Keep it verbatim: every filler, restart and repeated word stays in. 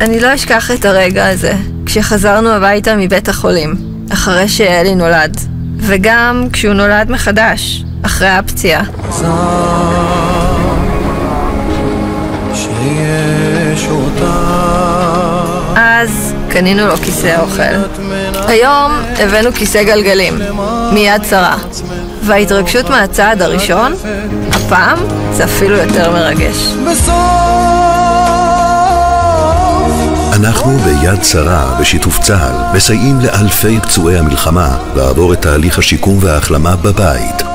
אני לא אשכח את הרגע הזה, כשחזרנו הביתה מבית החולים, אחרי שאלי נולד, וגם כשהוא נולד מחדש, אחרי הפציעה. אז קנינו לו כיסא אוכל. היום הבאנו כיסא גלגלים, מיד שרה. וההתרגשות מהצעד הראשון, הפעם זה אפילו יותר מרגש. אנחנו ביד שרה בשיתוף צה"ל מסייעים לאלפי פצועי המלחמה לעבור את תהליך השיקום וההחלמה בבית.